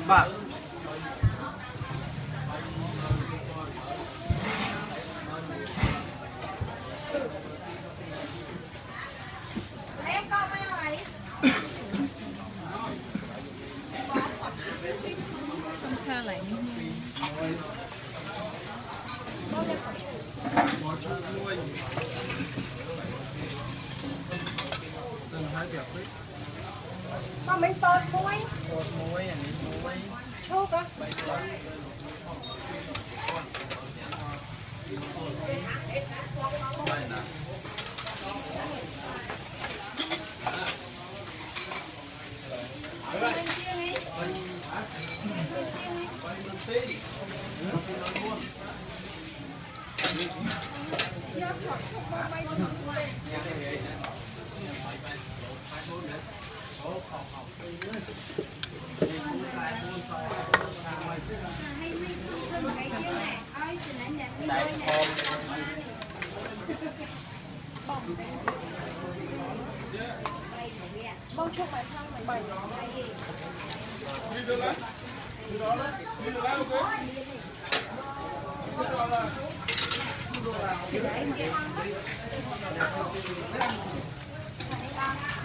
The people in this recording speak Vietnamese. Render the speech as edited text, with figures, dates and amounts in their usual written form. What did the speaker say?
Bạn Không xa lạnh. Con mình tột muối. Tột muối, anh ấy muối. Chúc á. Bông chúc bạn thân mình bày. Thì để em